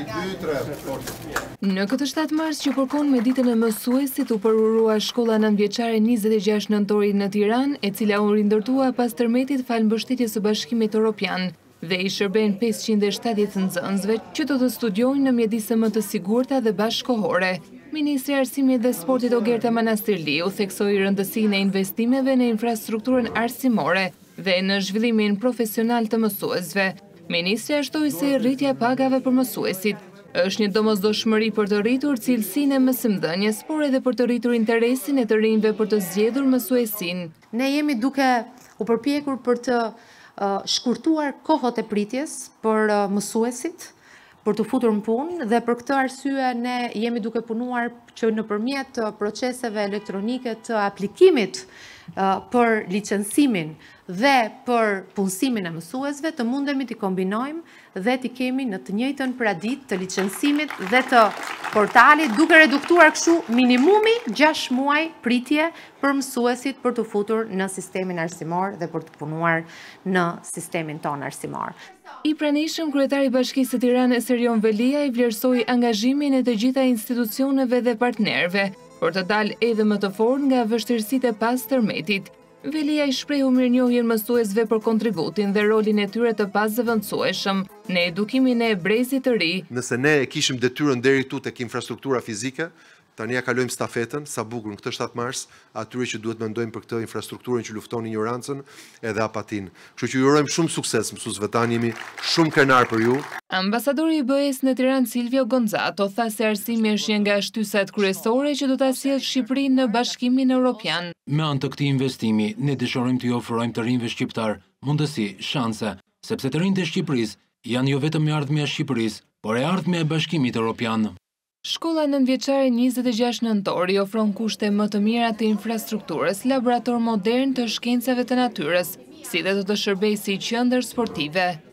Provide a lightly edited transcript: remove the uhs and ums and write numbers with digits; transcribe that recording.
Në këtë 7 mars që përkon me ditën e mësuesit u përurua shkolla nëntëvjeçare 26 nëntori në Tiranë, e cila u rindërtua pas tërmetit falë mbështetjes së Bashkimit Evropian dhe i shërben 570 nxënësve që do të studiojnë në mjedise më të sigurta dhe bashkëkohore. Ministri i Arsimit dhe Sportit Ogerta Manastirliu theksoi rëndësinë e investimeve në infrastrukturën arsimore dhe në zhvillimin profesional të mësuesve. Ministri ashtoi se rritja e pagave për mësuesit është një domosdoshmëri për të rritur cilësinë e mësimdhënies, por edhe për të rritur interesin e të rinjve për të zgjedhur mësuesin. Ne jemi duke u përpjekur për të shkurtuar kohët e pritjes për mësuesit, për të futur në punë, dhe për këtë arsye ne jemi duke punuar që nëpërmjet proceseve elektronike të aplikimit për licencimin dhe për punësimin e mësuesve të mundemi të kombinojmë dhe të kemi në të njëjtën ditë të licencimit dhe të portalit, duke reduktuar kështu minimumi 6 muaj pritje për mësuesit për të futur në sistemin arsimor dhe për të punuar në sistemin ton arsimor. I pranishëm kryetari i Bashkisë së Tiranës Erion Velia i vlerësoi angazhimin e të gjitha institucioneve dhe partnerëve për të dalë edhe më të fortë nga vështirësitë e pas tërmetit. Velia i shprehu mirënjohjen mësuesve për kontributin dhe rolin e tyre të pazëvendësueshëm në edukimin e brezit të ri. Nëse ne e kishim detyrën deri këtu tek infrastruktura fizike, tani ja kalojmë stafetën, sa bukur në këtë 7 mars, atyre që duhet mendojmë për këtë infrastrukturën që lufton ignorancën edhe apatin. Kështu që ju urojmë shumë sukses mësuesve tanë, jemi shumë krenar për ju. Ambasadori i BE-s në Tiranë Silvio Gonzato tha se arsimi është një nga shtysat kryesore që do ta sjellë Shqipërinë në Bashkimin Evropian. Me anë të këtij investimi, ne dëshirojmë të ofrojmë të rinjve shqiptar mundësi, shanse, sepse të rinjtë e Shqipërisë janë jo vetëm e ardhmja e Shqipërisë, por e ardhmja e Bashkimit Evropian. Shkolla nëntëvjeçare 26 nëntori ofron kushte më të mira të infrastrukturës, laborator modern të shkencave të natyrës, si dhe do të shërbejë si qendër sportive.